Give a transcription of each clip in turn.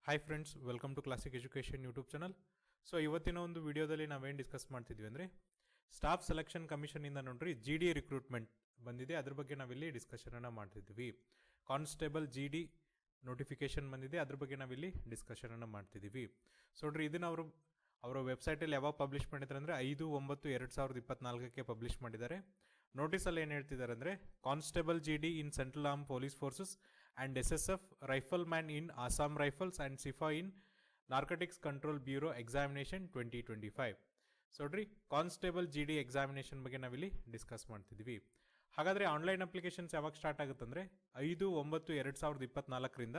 Hi friends, welcome to classic education YouTube channel. So ಇವತ್ತಿನ ಒಂದು ವಿಡಿಯೋದಲ್ಲಿ ನಾವೇನು ಡಿಸ್ಕಸ್ ಮಾಡ್ತಿದ್ವಿ ಅಂದರೆ ಸ್ಟಾಫ್ ಸೆಲೆಕ್ಷನ್ ಕಮಿಷನಿಂದ ನೋಡ್ರಿ GD ರಿಕ್ರೂಟ್ಮೆಂಟ್ ಬಂದಿದೆ. ಅದ್ರ ಬಗ್ಗೆ ನಾವಿಲ್ಲಿ ಡಿಸ್ಕಷನನ್ನು ಮಾಡ್ತಿದ್ವಿ. ಕಾನ್ಸ್ಟೇಬಲ್ GD ನೋಟಿಫಿಕೇಶನ್ ಬಂದಿದೆ, ಅದ್ರ ಬಗ್ಗೆ ನಾವಿಲ್ಲಿ ಡಿಸ್ಕಷನನ್ನು ಮಾಡ್ತಿದ್ದೀವಿ. ಸೊ ನೋಡ್ರಿ, ಇದನ್ನು ಅವರ ವೆಬ್ಸೈಟಲ್ಲಿ ಯಾವಾಗ ಪಬ್ಲಿಷ್ ಮಾಡಿದ್ದಾರೆ ಅಂದರೆ 5/9/2024 ಪಬ್ಲಿಷ್ ಮಾಡಿದ್ದಾರೆ. ನೋಟಿಸಲ್ಲಿ ಏನು ಹೇಳ್ತಿದ್ದಾರೆ ಅಂದರೆ constable GD in central arm police forces and SSF rifleman in Assam rifles and ಸಿಫಾ in narcotics control bureau examination 2025. So ನೋಡ್ರಿ, ಕಾನ್ಸ್ಟೇಬಲ್ GD ಎಕ್ಸಾಮಿನೇಷನ್ ಬಗ್ಗೆ ನಾವಿಲ್ಲಿ ಡಿಸ್ಕಸ್ ಮಾಡ್ತಿದ್ವಿ. ಹಾಗಾದರೆ ಆನ್ಲೈನ್ ಅಪ್ಲಿಕೇಶನ್ಸ್ ಯಾವಾಗ ಸ್ಟಾರ್ಟ್ ಆಗುತ್ತಂದರೆ 5/9/2024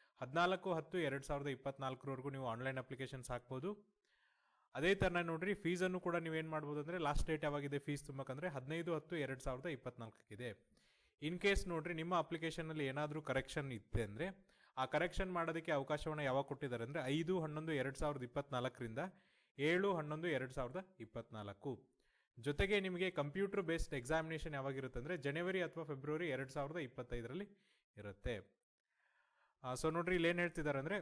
14/10/2024 ನೀವು ಆನ್ಲೈನ್ ಅಪ್ಲಿಕೇಶನ್ಸ್ ಹಾಕ್ಬೋದು. ಅದೇ ಥರನ ನೋಡ್ರಿ, ಫೀಸನ್ನು ಕೂಡ ನೀವೇನು ಮಾಡ್ಬೋದು ಅಂದರೆ ಲಾಸ್ಟ್ ಡೇಟ್ ಯಾವಾಗಿದೆ ಫೀಸ್ ತುಂಬಬೇಕಂದ್ರೆ 15/10/2024 ಇನ್ ಕೇಸ್ ನೋಡ್ರಿ ನಿಮ್ಮ ಅಪ್ಲಿಕೇಶನಲ್ಲಿ ಏನಾದರೂ ಕರೆಕ್ಷನ್ ಇತ್ತೆ ಅಂದರೆ ಆ ಕರೆಕ್ಷನ್ ಮಾಡೋದಕ್ಕೆ ಅವಕಾಶವನ್ನು ಯಾವಾಗ ಕೊಟ್ಟಿದ್ದಾರೆ ಅಂದರೆ 5/11/2024 7/11/2024. ಜೊತೆಗೆ ನಿಮಗೆ ಕಂಪ್ಯೂಟರ್ ಬೇಸ್ಡ್ ಎಕ್ಸಾಮಿನೇಷನ್ ಯಾವಾಗಿರುತ್ತೆ ಅಂದರೆ ಜನವರಿ ಅಥವಾ ಫೆಬ್ರವರಿ 2025 ಇರುತ್ತೆ. ಸೊ ನೋಡ್ರಿ, ಇಲ್ಲಿ ಏನು ಹೇಳ್ತಿದ್ದಾರೆ ಅಂದರೆ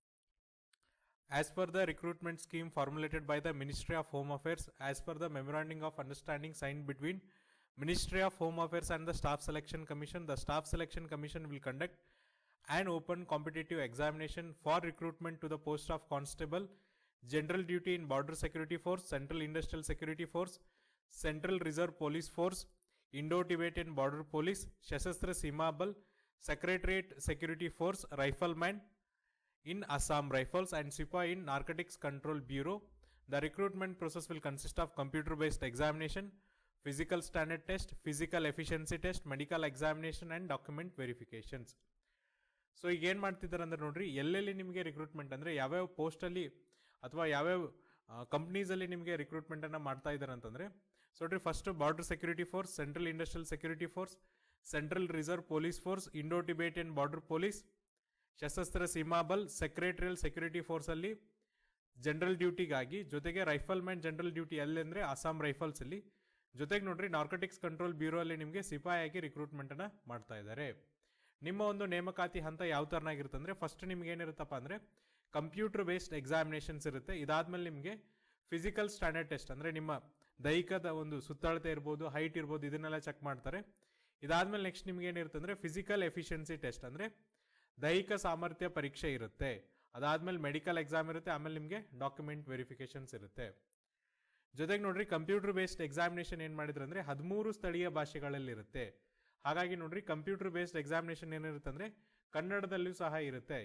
as per the recruitment scheme formulated by the Ministry of Home Affairs as per the memorandum of understanding signed between Ministry of Home Affairs and the Staff Selection Commission, the Staff Selection Commission will conduct an open competitive examination for recruitment to the post of Constable, General Duty in Border Security Force, Central Industrial Security Force, Central Reserve Police Force, Indo-Tibetan Border Police, Shasastra Seema Bal, Secretariat Security Force, Rifleman in Assam Rifles and SIPA in Narcotics Control Bureau. The recruitment process will consist of computer-based examination, physical standard test, physical efficiency test, medical examination and document verifications. So ಈಗ ಏನು ಮಾಡ್ತಿದ್ದಾರೆ ಅಂದ್ರೆ ನೋಡ್ರಿ, ಎಲ್ಲೆಲ್ಲಿ ನಿಮಗೆ recruitment ಅಂದರೆ ಯಾವ್ಯಾವ ಪೋಸ್ಟಲ್ಲಿ ಅಥವಾ ಯಾವ್ಯಾವ ಕಂಪ್ನೀಸಲ್ಲಿ ನಿಮಗೆ ರಿಕ್ರೂಟ್ಮೆಂಟನ್ನು ಮಾಡ್ತಾ ಇದ್ದಾರೆ ಅಂತಂದರೆ, ಸೊ ನೋಡ್ರಿ, first border security force, central industrial security force, central reserve police force, Indo Tibetan border police, Sashastra Seema Bal, secretariat security ಫೋರ್ಸಲ್ಲಿ ಜನರಲ್ ಡ್ಯೂಟಿಗಾಗಿ, ಜೊತೆಗೆ ರೈಫಲ್ಮ್ಯಾನ್ ಜನರಲ್ ಡ್ಯೂಟಿ ಅಲ್ಲಿ ಅಂದರೆ ಅಸ್ಸಾಂ ರೈಫಲ್ಸಲ್ಲಿ, ಜೊತೆಗೆ ನೋಡ್ರಿ ನಾರ್ಕೋಟಿಕ್ಸ್ ಕಂಟ್ರೋಲ್ ಬ್ಯೂರೋ ಅಲ್ಲಿ ನಿಮಗೆ ಸಿಪಾಯಿಯಾಗಿ ರಿಕ್ರೂಟ್ಮೆಂಟನ್ನು ಮಾಡ್ತಾ ಇದ್ದಾರೆ. ನಿಮ್ಮ ಒಂದು ನೇಮಕಾತಿ ಹಂತ ಯಾವ ಥರನಾಗಿರುತ್ತೆ ಅಂದರೆ ಫಸ್ಟ್ ನಿಮ್ಗೆ ಏನಿರುತ್ತಪ್ಪ ಅಂದರೆ ಕಂಪ್ಯೂಟರ್ ಬೇಸ್ಡ್ ಎಕ್ಸಾಮಿನೇಷನ್ಸ್ ಇರುತ್ತೆ. ಇದಾದ್ಮೇಲೆ ನಿಮಗೆ ಫಿಸಿಕಲ್ ಸ್ಟ್ಯಾಂಡರ್ಡ್ ಟೆಸ್ಟ್ ಅಂದರೆ ನಿಮ್ಮ ದೈಹಿಕದ ಒಂದು ಸುತ್ತಳತೆ ಇರ್ಬೋದು, ಹೈಟ್ ಇರ್ಬೋದು, ಇದನ್ನೆಲ್ಲ ಚೆಕ್ ಮಾಡ್ತಾರೆ. ಇದಾದ್ಮೇಲೆ ನೆಕ್ಸ್ಟ್ ನಿಮ್ಗೆ ಏನಿರುತ್ತೆ ಅಂದರೆ ಫಿಸಿಕಲ್ ಎಫಿಷಿಯನ್ಸಿ ಟೆಸ್ಟ್ ಅಂದರೆ ದೈಹಿಕ ಸಾಮರ್ಥ್ಯ ಪರೀಕ್ಷೆ ಇರುತ್ತೆ. ಅದಾದ್ಮೇಲೆ ಮೆಡಿಕಲ್ ಎಕ್ಸಾಮ್ ಇರುತ್ತೆ. ಆಮೇಲೆ ನಿಮಗೆ ಡಾಕ್ಯುಮೆಂಟ್ ವೆರಿಫಿಕೇಶನ್ಸ್ ಇರುತ್ತೆ. ಜೊತೆಗೆ ನೋಡ್ರಿ, ಕಂಪ್ಯೂಟರ್ ಬೇಸ್ಡ್ ಎಕ್ಸಾಮಿನೇಷನ್ ಏನು ಮಾಡಿದ್ರೆ ಅಂದರೆ 13 ಸ್ಥಳೀಯ ಭಾಷೆಗಳಲ್ಲಿ ಇರುತ್ತೆ. ಹಾಗಾಗಿ ನೋಡ್ರಿ, ಕಂಪ್ಯೂಟರ್ ಬೇಸ್ಡ್ ಎಕ್ಸಾಮಿನೇಷನ್ ಏನಿರುತ್ತೆ ಅಂದರೆ ಕನ್ನಡದಲ್ಲೂ ಸಹ ಇರುತ್ತೆ.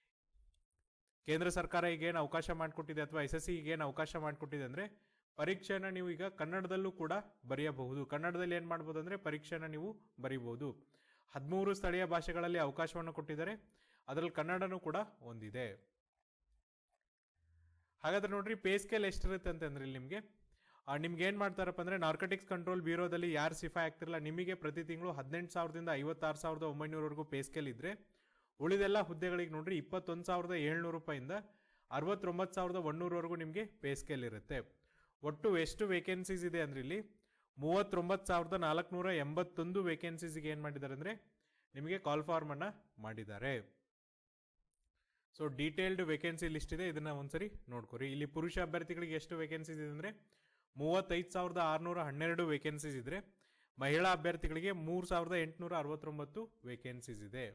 ಕೇಂದ್ರ ಸರ್ಕಾರ ಈಗೇನು ಅವಕಾಶ ಮಾಡಿಕೊಟ್ಟಿದೆ ಅಥವಾ SSC ಈಗೇನು ಅವಕಾಶ ಮಾಡಿಕೊಟ್ಟಿದೆ ಅಂದರೆ ಪರೀಕ್ಷೆನ ನೀವು ಈಗ ಕನ್ನಡದಲ್ಲೂ ಕೂಡ ಬರೆಯಬಹುದು. ಕನ್ನಡದಲ್ಲಿ ಏನು ಮಾಡ್ಬೋದು ಅಂದರೆ ಪರೀಕ್ಷೆನ ನೀವು ಬರೀಬಹುದು. 13 ಸ್ಥಳೀಯ ಭಾಷೆಗಳಲ್ಲಿ ಅವಕಾಶವನ್ನು ಕೊಟ್ಟಿದ್ದಾರೆ, ಅದರಲ್ಲಿ ಕನ್ನಡನೂ ಕೂಡ ಒಂದಿದೆ. ಹಾಗಾದ್ರೆ ನೋಡ್ರಿ, ಪೇ ಸ್ಕೇಲ್ ಎಷ್ಟಿರುತ್ತೆ ಅಂತಂದ್ರೆ ಇಲ್ಲಿ ನಿಮ್ಗೆ ಏನು ಮಾಡ್ತಾರಪ್ಪ ಅಂದರೆ ನಾರ್ಕೋಟಿಕ್ಸ್ ಕಂಟ್ರೋಲ್ ಬ್ಯೂರೋದಲ್ಲಿ ಯಾರು ಸಿಫಾಯಿ ಆಗ್ತಿರಲ್ಲ ನಿಮಗೆ ಪ್ರತಿ ತಿಂಗಳು 18,000ದಿಂದ 56,900 ಪೇ ಸ್ಕೇಲ್ ಇದ್ರೆ, ಉಳಿದೆಲ್ಲ ಹುದ್ದೆಗಳಿಗೆ ನೋಡ್ರಿ 21,700 ರೂಪಾಯಿಂದ 69,100 ನಿಮಗೆ ಪೇ ಸ್ಕೇಲ್ ಇರುತ್ತೆ. ಒಟ್ಟು ಎಷ್ಟು ವೇಕೆನ್ಸೀಸ್ ಇದೆ ಅಂದ್ರೆ ಇಲ್ಲಿ 39,481 ವೇಕೆನ್ಸೀಸ್ಗೆ ಏನು ಮಾಡಿದ್ದಾರೆ ಅಂದರೆ ನಿಮಗೆ ಕಾಲ್ ಫಾರ್ಮ್ ಅನ್ನ ಮಾಡಿದ್ದಾರೆ. ಸೊ ಡೀಟೇಲ್ಡ್ ವೇಕೆನ್ಸಿ ಲಿಸ್ಟ್ ಇದೆ, ಇದನ್ನ ಒಂದ್ಸರಿ ನೋಡ್ಕೊರಿ. ಇಲ್ಲಿ ಪುರುಷ ಅಭ್ಯರ್ಥಿಗಳಿಗೆ ಎಷ್ಟು ವೇಕೆನ್ಸೀಸ್ ಇದೆ ಅಂದರೆ 35,612 ವೇಕೆನ್ಸೀಸ್ ಇದ್ರೆ, ಮಹಿಳಾ ಅಭ್ಯರ್ಥಿಗಳಿಗೆ 3,869 ವೇಕೆನ್ಸೀಸ್ ಇದೆ.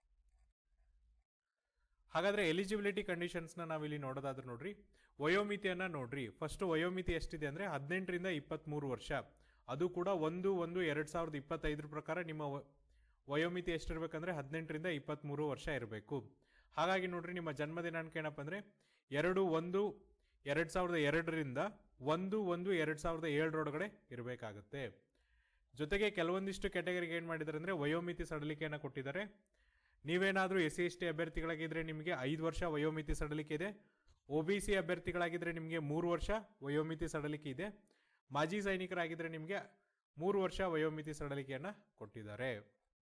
ಹಾಗಾದ್ರೆ ಎಲಿಜಿಬಿಲಿಟಿ ಕಂಡೀಷನ್ಸ್ನ ನಾವಿಲ್ಲಿ ನೋಡೋದಾದ್ರೆ ನೋಡ್ರಿ, ವಯೋಮಿತಿಯನ್ನ ನೋಡ್ರಿ. ಫಸ್ಟ್ ವಯೋಮಿತಿ ಎಷ್ಟಿದೆ ಅಂದರೆ 18ರಿಂದ 23 ವರ್ಷ. ಅದು ಕೂಡ 1/1/2025 ಪ್ರಕಾರ ನಿಮ್ಮ ವಯೋಮಿತಿ ಎಷ್ಟಿರ್ಬೇಕಂದ್ರೆ 18ರಿಂದ 23 ವರ್ಷ ಇರಬೇಕು. ಹಾಗಾಗಿ ನೋಡ್ರಿ, ನಿಮ್ಮ ಜನ್ಮ ದಿನಾಂಕ ಏನಪ್ಪ ಅಂದರೆ 2/1/2002ರಿಂದ 1/1/2007 ಇರಬೇಕಾಗುತ್ತೆ. ಜೊತೆಗೆ ಕೆಲವೊಂದಿಷ್ಟು ಕ್ಯಾಟಗರಿಗೆ ಏನು ಮಾಡಿದ್ದಾರೆ ಅಂದರೆ ವಯೋಮಿತಿ ಸಡಲಿಕೆಯನ್ನು ಕೊಟ್ಟಿದ್ದಾರೆ. ನೀವೇನಾದರೂ SC/ST ಅಭ್ಯರ್ಥಿಗಳಾಗಿದ್ದರೆ ನಿಮಗೆ 5 ವರ್ಷ ವಯೋಮಿತಿ ಸಡಲಿಕೆ ಇದೆ. OBC ಅಭ್ಯರ್ಥಿಗಳಾಗಿದ್ದರೆ ನಿಮಗೆ 3 ವರ್ಷ ವಯೋಮಿತಿ ಸಡಲಿಕೆ ಇದೆ. ಮಾಜಿ ಸೈನಿಕರಾಗಿದ್ದರೆ ನಿಮಗೆ 3 ವರ್ಷ ವಯೋಮಿತಿ ಸಡಲಿಕೆಯನ್ನು ಕೊಟ್ಟಿದ್ದಾರೆ.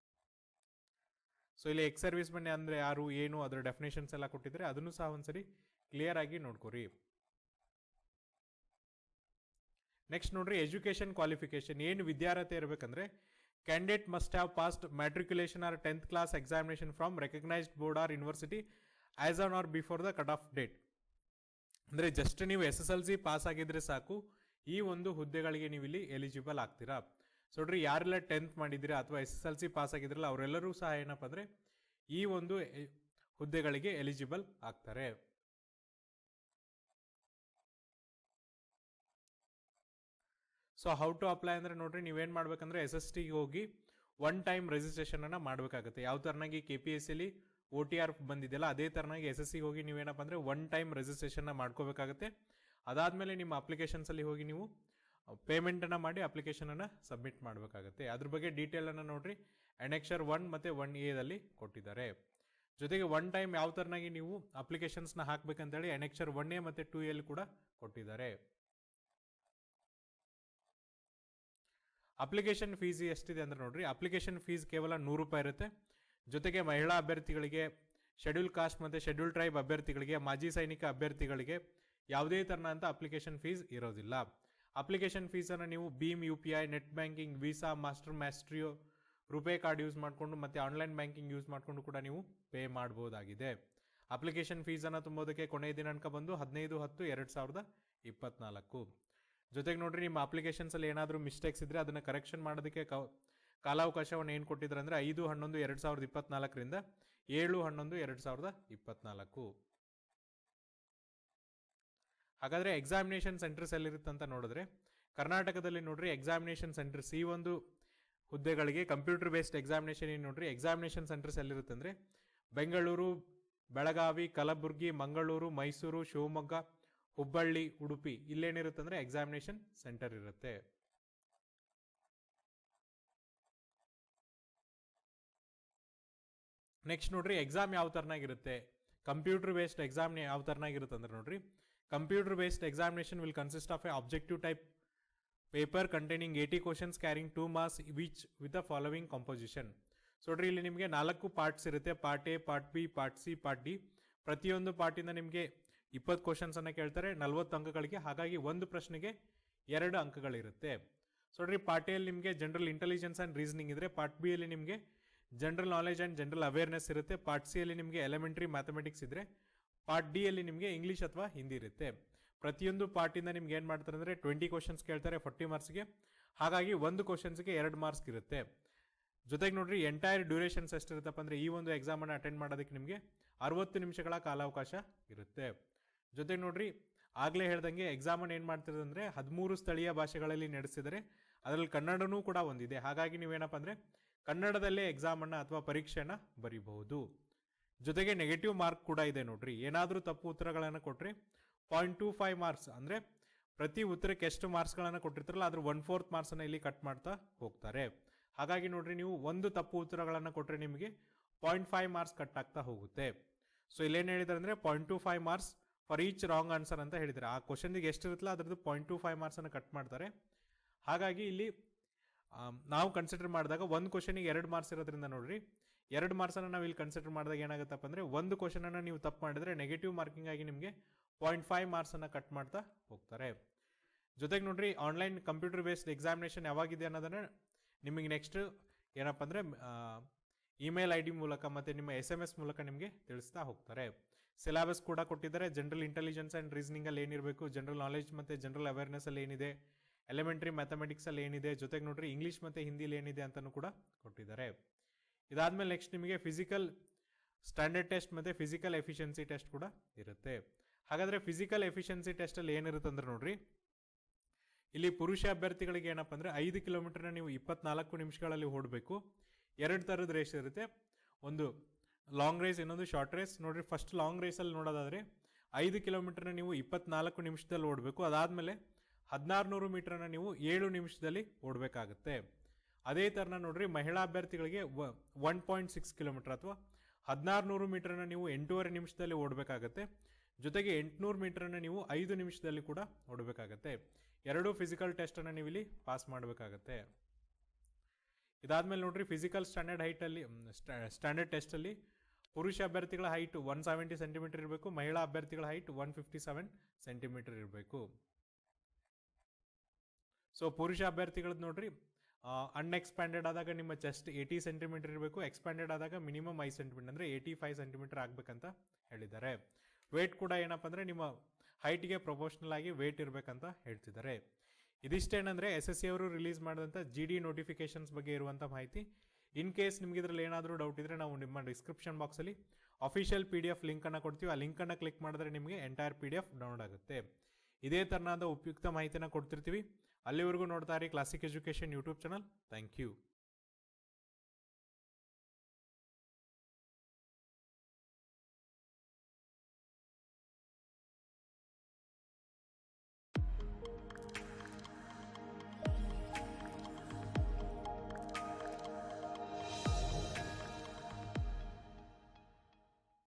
ಸೊ ಇಲ್ಲಿ ಎಕ್ಸ್ ಸರ್ವಿಸ್ ಮೆನ್ ಅಂದರೆ ಯಾರು, ಏನು, ಅದರ ಡೆಫಿನೇಷನ್ಸ್ ಎಲ್ಲ ಕೊಟ್ಟಿದ್ದಾರೆ, ಅದನ್ನು ಸಹ ಒಂದ್ಸರಿ ಕ್ಲಿಯರ್ ಆಗಿ ನೋಡ್ಕೊರಿ. ನೆಕ್ಸ್ಟ್ ನೋಡ್ರಿ, ಎಜುಕೇಶನ್ ಕ್ವಾಲಿಫಿಕೇಶನ್ ಏನು ವಿದ್ಯಾರ್ಹತೆ ಇರಬೇಕಂದ್ರೆ candidate must have passed matriculation or 10th class examination from recognised board or university as on or before the cut off date. ಅಂದರೆ ಜಸ್ಟ್ ನೀವು SSLC ಪಾಸ್ ಆಗಿದ್ರೆ ಸಾಕು, ಈ ಒಂದು ಹುದ್ದೆಗಳಿಗೆ ನೀವು ಇಲ್ಲಿ ಎಲಿಜಿಬಲ್ ಆಗ್ತೀರಾ. ಸೊ ನೋಡ್ರಿ, ಯಾರೆಲ್ಲ 10th ಮಾಡಿದ್ದೀರಾ ಅಥವಾ SSLC ಪಾಸ್ ಆಗಿದ್ರಲ್ಲ ಅವರೆಲ್ಲರೂ ಸಹ ಏನಪ್ಪ ಅಂದರೆ ಈ ಒಂದು ಹುದ್ದೆಗಳಿಗೆ ಎಲಿಜಿಬಲ್ ಆಗ್ತಾರೆ. ಸೊ ಹೌ ಟು ಅಪ್ಲೈ ಅಂದರೆ ನೋಡ್ರಿ, ನೀವೇನು ಮಾಡ್ಬೇಕಂದ್ರೆ SSTಗೆ ಹೋಗಿ ಒನ್ ಟೈಮ್ ರಿಜಿಸ್ಟ್ರೇಷನ್ ಅನ್ನ ಮಾಡಬೇಕಾಗುತ್ತೆ. ಯಾವ ಥರನಾಗಿ KPSCಲಿ OTR ಬಂದಿದೆಯಲ್ಲ ಅದೇ ಥರನಾಗಿ SSCಗೆ ಹೋಗಿ ನೀವೇನಪ್ಪ ಅಂದರೆ ಒನ್ ಟೈಮ್ ರಿಜಿಸ್ಟ್ರೇಷನ್ನ ಮಾಡ್ಕೋಬೇಕಾಗುತ್ತೆ. ಅದಾದಮೇಲೆ ನಿಮ್ಮ ಅಪ್ಲಿಕೇಶನ್ಸಲ್ಲಿ ಹೋಗಿ ನೀವು ಪೇಮೆಂಟನ್ನು ಮಾಡಿ ಅಪ್ಲಿಕೇಶನನ್ನು ಸಬ್ಮಿಟ್ ಮಾಡಬೇಕಾಗುತ್ತೆ. ಅದ್ರ ಬಗ್ಗೆ ಡೀಟೇಲನ್ನು ನೋಡ್ರಿ Annexure 1 ಮತ್ತು 1A ಕೊಟ್ಟಿದ್ದಾರೆ. ಜೊತೆಗೆ ಒನ್ ಟೈಮ್ ಯಾವ ಥರನಾಗಿ ನೀವು ಅಪ್ಲಿಕೇಶನ್ಸ್ನ ಹಾಕಬೇಕಂತೇಳಿ Annexure 1A ಮತ್ತು 2A ಕೂಡ ಕೊಟ್ಟಿದ್ದಾರೆ. ಅಪ್ಲಿಕೇಶನ್ ಫೀಸ್ ಎಷ್ಟಿದೆ ಅಂದ್ರೆ ನೋಡ್ರಿ, ಅಪ್ಲಿಕೇಶನ್ ಫೀಸ್ ಕೇವಲ 100 ರೂಪಾಯಿ ಇರುತ್ತೆ. ಜೊತೆಗೆ ಮಹಿಳಾ ಅಭ್ಯರ್ಥಿಗಳಿಗೆ, ಶೆಡ್ಯೂಲ್ ಕಾಸ್ಟ್ ಮತ್ತು ಶೆಡ್ಯೂಲ್ ಟ್ರೈಬ್ ಅಭ್ಯರ್ಥಿಗಳಿಗೆ, ಮಾಜಿ ಸೈನಿಕ ಅಭ್ಯರ್ಥಿಗಳಿಗೆ ಯಾವುದೇ ಥರನಂತ ಅಪ್ಲಿಕೇಶನ್ ಫೀಸ್ ಇರೋದಿಲ್ಲ. ಅಪ್ಲಿಕೇಶನ್ ಫೀಸನ್ನು ನೀವು Bhim UPI, net banking, visa, maestro, RuPay card use ಮಾಡಿಕೊಂಡು ಮತ್ತು ಆನ್ಲೈನ್ ಬ್ಯಾಂಕಿಂಗ್ ಯೂಸ್ ಮಾಡಿಕೊಂಡು ಕೂಡ ನೀವು ಪೇ ಮಾಡಬಹುದಾಗಿದೆ. ಅಪ್ಲಿಕೇಶನ್ ಫೀಸನ್ನು ತುಂಬೋದಕ್ಕೆ ಕೊನೆಯ ದಿನಾಂಕ ಬಂದು 15/10/2024. ಜೊತೆಗೆ ನೋಡ್ರಿ, ನಿಮ್ಮ ಅಪ್ಲಿಕೇಶನ್ಸಲ್ಲಿ ಏನಾದರೂ ಮಿಸ್ಟೇಕ್ಸ್ ಇದ್ದರೆ ಅದನ್ನು ಕರೆಕ್ಷನ್ ಮಾಡೋದಕ್ಕೆ ಕಾಲಾವಕಾಶವನ್ನು ಏನು ಕೊಟ್ಟಿದ್ದಾರೆ ಅಂದರೆ 5/11/2024ರಿಂದ 7/11/2024. ಹಾಗಾದರೆ ಎಕ್ಸಾಮಿನೇಷನ್ ಸೆಂಟರ್ಸ್ ಎಲ್ಲಿರುತ್ತೆ ಅಂತ ನೋಡಿದ್ರೆ, ಕರ್ನಾಟಕದಲ್ಲಿ ನೋಡ್ರಿ ಎಕ್ಸಾಮಿನೇಷನ್ ಸೆಂಟರ್ಸ್ ಈ ಒಂದು ಹುದ್ದೆಗಳಿಗೆ ಕಂಪ್ಯೂಟರ್ ಬೇಸ್ಡ್ ಎಕ್ಸಾಮಿನೇಷನ್ ಏನು ನೋಡ್ರಿ, ಎಕ್ಸಾಮಿನೇಷನ್ ಸೆಂಟರ್ಸ್ ಎಲ್ಲಿರುತ್ತೆ ಅಂದರೆ ಬೆಂಗಳೂರು, ಬೆಳಗಾವಿ, ಕಲಬುರಗಿ, ಮಂಗಳೂರು, ಮೈಸೂರು, ಶಿವಮೊಗ್ಗ, ಹುಬ್ಬಳ್ಳಿ, ಉಡುಪಿ ಇಲ್ಲೇನಿರುತ್ತೆ ಅಂದರೆ ಎಕ್ಸಾಮಿನೇಷನ್ ಸೆಂಟರ್ ಇರುತ್ತೆ. ನೆಕ್ಸ್ಟ್ ನೋಡ್ರಿ, ಎಕ್ಸಾಮ್ ಯಾವ ಥರನಾಗಿರುತ್ತೆ, ಕಂಪ್ಯೂಟರ್ ಬೇಸ್ಡ್ ಎಕ್ಸಾಮ್ ಯಾವ ಥರನಾಗಿರುತ್ತೆ ಅಂದ್ರೆ ನೋಡ್ರಿ, computer based examination will consist of a objective type paper containing 80 questions carrying 2 marks which with the following composition. So ನೋಡ್ರಿ, ಇಲ್ಲಿ ನಿಮಗೆ 4 ಪಾರ್ಟ್ಸ್ ಇರುತ್ತೆ. Part A, part B, part C, part D. ಪ್ರತಿಯೊಂದು ಪಾರ್ಟಿಂದ ನಿಮಗೆ 20 ಕ್ವಶನ್ಸ್ ಅನ್ನ ಕೇಳ್ತಾರೆ 40 ಅಂಕಗಳಿಗೆ. ಹಾಗಾಗಿ ಒಂದು ಪ್ರಶ್ನೆಗೆ 2 ಅಂಕಗಳಿರುತ್ತೆ. ಸೊ ನೋಡ್ರಿ, ಪಾರ್ಟ್ ಎ ಅಲ್ಲಿ ನಿಮಗೆ ಜನರಲ್ ಇಂಟೆಲಿಜೆನ್ಸ್ ಅಂಡ್ ರೀಸನಿಂಗ್ ಇದ್ರೆ, ಪಾರ್ಟ್ ಬಿ ಅಲ್ಲಿ ನಿಮಗೆ general knowledge and general awareness ಇರುತ್ತೆ. ಪಾರ್ಟ್ ಸಿ ಅಲ್ಲಿ ನಿಮಗೆ ಎಲಿಮೆಂಟರಿ ಮ್ಯಾಥಮೆಟಿಕ್ಸ್ ಇದ್ರೆ, ಪಾರ್ಟ್ ಡಿ ಅಲ್ಲಿ ನಿಮಗೆ ಇಂಗ್ಲಿಷ್ ಅಥವಾ ಹಿಂದಿ ಇರುತ್ತೆ. ಪ್ರತಿಯೊಂದು ಪಾರ್ಟಿಂದ ನಿಮ್ಗೆ ಏನು ಮಾಡ್ತಾರೆ ಅಂದರೆ 20 ಕ್ವಶನ್ಸ್ ಕೇಳ್ತಾರೆ 40 ಮಾರ್ಕ್ಸ್ಗೆ. ಹಾಗಾಗಿ ಒಂದು ಕ್ವಶನ್ಸ್ಗೆ 2 ಮಾರ್ಕ್ಸ್ ಇರುತ್ತೆ. ಜೊತೆಗೆ ನೋಡ್ರಿ, ಎಂಟೈರ್ ಡ್ಯೂರೇಷನ್ಸ್ ಎಷ್ಟಿರುತ್ತಪ್ಪ ಅಂದರೆ ಈ ಒಂದು ಎಕ್ಸಾಮನ್ನು ಅಟೆಂಡ್ ಮಾಡೋದಕ್ಕೆ ನಿಮಗೆ 60 ನಿಮಿಷಗಳ ಕಾಲಾವಕಾಶ ಇರುತ್ತೆ. ಜೊತೆಗೆ ನೋಡ್ರಿ, ಆಗಲೇ ಹೇಳ್ದಂಗೆ ಎಕ್ಸಾಮನ್ನು ಏನು ಮಾಡ್ತಿರೋದು ಅಂದರೆ 13 ಸ್ಥಳೀಯ ಭಾಷೆಗಳಲ್ಲಿ ನಡೆಸಿದರೆ ಅದರಲ್ಲಿ ಕನ್ನಡನೂ ಕೂಡ ಒಂದಿದೆ. ಹಾಗಾಗಿ ನೀವೇನಪ್ಪ ಅಂದರೆ ಕನ್ನಡದಲ್ಲೇ ಎಕ್ಸಾಮನ್ನು ಅಥವಾ ಪರೀಕ್ಷೆಯನ್ನು ಬರೀಬಹುದು. ಜೊತೆಗೆ ನೆಗೆಟಿವ್ ಮಾರ್ಕ್ ಕೂಡ ಇದೆ ನೋಡ್ರಿ. ಏನಾದರೂ ತಪ್ಪು ಉತ್ತರಗಳನ್ನು ಕೊಟ್ಟರೆ 0.25 ಮಾರ್ಕ್ಸ್ ಅಂದರೆ ಪ್ರತಿ ಉತ್ತರಕ್ಕೆ ಎಷ್ಟು ಮಾರ್ಕ್ಸ್ಗಳನ್ನು ಕೊಟ್ಟಿರ್ತಾರಲ್ಲ ಅದ್ರ 1/4 ಮಾರ್ಕ್ಸನ್ನು ಇಲ್ಲಿ ಕಟ್ ಮಾಡ್ತಾ ಹೋಗ್ತಾರೆ. ಹಾಗಾಗಿ ನೋಡ್ರಿ, ನೀವು ಒಂದು ತಪ್ಪು ಉತ್ತರಗಳನ್ನು ಕೊಟ್ಟರೆ ನಿಮಗೆ 0.5 ಮಾರ್ಕ್ಸ್ ಕಟ್ ಆಗ್ತಾ ಹೋಗುತ್ತೆ. ಸೊ ಇಲ್ಲೇನು ಹೇಳಿದ್ದಾರೆ ಅಂದರೆ 0.25 marks for each wrong answer ಅಂತ ಹೇಳಿದ್ದಾರೆ. ಆ ಕ್ವಶನ್ಗೆ ಎಷ್ಟಿರುತ್ತಲ್ಲ ಅದ್ರದ್ದು 0.25 ಮಾರ್ಕ್ಸನ್ನು ಕಟ್ ಮಾಡ್ತಾರೆ. ಹಾಗಾಗಿ ಇಲ್ಲಿ ನಾವು ಕನ್ಸಿಡರ್ ಮಾಡಿದಾಗ ಒಂದು ಕ್ವಶನಿಗೆ 2 ಮಾರ್ಕ್ಸ್ ಇರೋದ್ರಿಂದ ನೋಡ್ರಿ, 2 ಮಾರ್ಕ್ಸನ್ನು ನಾವು ಇಲ್ಲಿ ಕನ್ಸಿಡರ್ ಮಾಡಿದಾಗ ಏನಾಗುತ್ತಪ್ಪ ಅಂದರೆ ಒಂದು ಕ್ವಶನನ್ನು ನೀವು ತಪ್ಪು ಮಾಡಿದರೆ ನೆಗೆಟಿವ್ ಮಾರ್ಕಿಂಗ್ ಆಗಿ ನಿಮಗೆ 0.5 ಮಾರ್ಕ್ಸನ್ನು ಕಟ್ ಮಾಡ್ತಾ ಹೋಗ್ತಾರೆ. ಜೊತೆಗೆ ನೋಡ್ರಿ, ಆನ್ಲೈನ್ ಕಂಪ್ಯೂಟರ್ ಬೇಸ್ಡ್ ಎಕ್ಸಾಮಿನೇಷನ್ ಯಾವಾಗಿದೆ ಅನ್ನೋದನ್ನು ನಿಮಗೆ ನೆಕ್ಸ್ಟ್ ಏನಪ್ಪ ಅಂದರೆ ಇಮೇಲ್ ID ಮೂಲಕ ಮತ್ತು ನಿಮ್ಮ SMS ಮೂಲಕ ನಿಮಗೆ ತಿಳಿಸ್ತಾ ಹೋಗ್ತಾರೆ. ಸಿಲೆಬಸ್ ಕೂಡ ಕೊಟ್ಟಿದ್ದಾರೆ. ಜನರಲ್ ಇಂಟೆಲಿಜೆನ್ಸ್ ಆ್ಯಂಡ್ ರೀಸನಿಂಗಲ್ಲಿ ಏನಿರಬೇಕು, ಜನರಲ್ ನಾಲೆಜ್ ಮತ್ತು ಜನರಲ್ ಅವೇರ್ನೆಸ್ಸಲ್ಲಿ ಏನಿದೆ, ಎಲಿಮೆಂಟ್ರಿ ಮ್ಯಾಥಮೆಟಿಕ್ಸಲ್ಲಿ ಏನಿದೆ, ಜೊತೆಗೆ ನೋಡ್ರಿ ಇಂಗ್ಲೀಷ್ ಮತ್ತು ಹಿಂದಿಲಿ ಏನಿದೆ ಅಂತಲೂ ಕೂಡ ಕೊಟ್ಟಿದ್ದಾರೆ. ಇದಾದಮೇಲೆ ನೆಕ್ಸ್ಟ್ ನಿಮಗೆ ಫಿಸಿಕಲ್ ಸ್ಟ್ಯಾಂಡರ್ಡ್ ಟೆಸ್ಟ್ ಮತ್ತು ಫಿಸಿಕಲ್ ಎಫಿಷಿಯನ್ಸಿ ಟೆಸ್ಟ್ ಕೂಡ ಇರುತ್ತೆ. ಹಾಗಾದರೆ ಫಿಸಿಕಲ್ ಎಫಿಷಿಯನ್ಸಿ ಟೆಸ್ಟಲ್ಲಿ ಏನಿರುತ್ತೆ ಅಂದ್ರೆ ನೋಡ್ರಿ, ಇಲ್ಲಿ ಪುರುಷ ಅಭ್ಯರ್ಥಿಗಳಿಗೆ ಏನಪ್ಪ ಅಂದರೆ 5 ಕಿಲೋಮೀಟರ್ನ ನೀವು 24 ನಿಮಿಷಗಳಲ್ಲಿ ಓಡಬೇಕು. 2 ಥರದ ರೇಸ್ ಇರುತ್ತೆ, ಒಂದು ಲಾಂಗ್ ರೇಸ್, ಇನ್ನೊಂದು ಶಾರ್ಟ್ ರೇಸ್. ನೋಡ್ರಿ, ಫಸ್ಟ್ ಲಾಂಗ್ ರೇಸಲ್ಲಿ ನೋಡೋದಾದರೆ 5 ಕಿಲೋಮೀಟರ್ನ ನೀವು 24 ನಿಮಿಷದಲ್ಲಿ ಓಡಬೇಕು. ಅದಾದಮೇಲೆ 1600 ಮೀಟರ್ನ ನೀವು 7 ನಿಮಿಷದಲ್ಲಿ ಓಡಬೇಕಾಗುತ್ತೆ. ಅದೇ ಥರನ ನೋಡ್ರಿ, ಮಹಿಳಾ ಅಭ್ಯರ್ಥಿಗಳಿಗೆ 1.6 ಕಿಲೋಮೀಟರ್ ಅಥವಾ 1600 ಮೀಟರ್ನ ನೀವು 8.5 ನಿಮಿಷದಲ್ಲಿ ಓಡಬೇಕಾಗತ್ತೆ. ಜೊತೆಗೆ 800 ಮೀಟರ್ನ ನೀವು 5 ನಿಮಿಷದಲ್ಲಿ ಕೂಡ ಓಡಬೇಕಾಗತ್ತೆ. 2 ಫಿಸಿಕಲ್ ಟೆಸ್ಟನ್ನು ನೀವು ಇಲ್ಲಿ ಪಾಸ್ ಮಾಡಬೇಕಾಗತ್ತೆ. ಇದಾದ್ಮೇಲೆ ನೋಡ್ರಿ, ಫಿಸಿಕಲ್ ಸ್ಟ್ಯಾಂಡರ್ಡ್ ಟೆಸ್ಟಲ್ಲಿ ಪುರುಷ ಅಭ್ಯರ್ಥಿಗಳ ಹೈಟ್ 170 ಸೆಂಟಿಮೀಟರ್ ಇರಬೇಕು, ಮಹಿಳಾ ಅಭ್ಯರ್ಥಿಗಳ ಹೈಟ್ 157 ಸೆಂಟಿಮೀಟರ್ ಇರಬೇಕು. ಸೊ ಪುರುಷ ಅಭ್ಯರ್ಥಿಗಳದ್ದು ನೋಡ್ರಿ ಅನ್ಎಕ್ಸ್ಪ್ಯಾಂಡೆಡ್ ಆದಾಗ ನಿಮ್ಮ ಚೆಸ್ಟ್ 80 ಸೆಂಟಿಮೀಟರ್ ಇರಬೇಕು, ಎಕ್ಸ್ಪ್ಯಾಂಡೆಡ್ ಆದಾಗ ಮಿನಿಮಮ್ 5 ಸೆಂಟಿಮೀಟರ್ ಅಂದರೆ 85 ಸೆಂಟಿಮೀಟರ್ ಆಗಬೇಕಂತ ಹೇಳಿದ್ದಾರೆ. ವೇಟ್ ಕೂಡ ಏನಪ್ಪ ಅಂದರೆ ನಿಮ್ಮ ಹೈಟ್ಗೆ ಪ್ರೊಪೋರ್ಷನಲ್ ಆಗಿ ವೇಟ್ ಇರಬೇಕಂತ ಹೇಳ್ತಿದ್ದಾರೆ. ಇದಿಷ್ಟೇನಂದರೆ SSC ಅವರು ರಿಲೀಸ್ ಮಾಡಿದಂಥ GD ನೋಟಿಫಿಕೇಶನ್ಸ್ ಬಗ್ಗೆ ಇರುವಂಥ ಮಾಹಿತಿ. ಇನ್ ಕೇಸ್ ನಿಮ್ಗೆ ಇದರಲ್ಲಿ ಏನಾದರೂ ಡೌಟ್ ಇದ್ದರೆ ನಾವು ನಿಮ್ಮ ಡಿಸ್ಕ್ರಿಪ್ಷನ್ ಬಾಕ್ಸಲ್ಲಿ ಅಫಿಷಿಯಲ್ PDF ಲಿಂಕನ್ನು ಕೊಡ್ತೀವಿ. ಆ ಲಿಂಕನ್ನು ಕ್ಲಿಕ್ ಮಾಡಿದ್ರೆ ನಿಮಗೆ ಎಂಟೈರ್ PDF ಡೌನ್ಲೋಡ್ ಆಗುತ್ತೆ. ಇದೇ ಥರನಾದ ಉಪಯುಕ್ತ ಮಾಹಿತಿನ ಕೊಡ್ತಿರ್ತೀವಿ. ಅಲ್ಲಿವರೆಗೂ ನೋಡ್ತಾ ಇರಿ classic education YouTube channel. Thank you.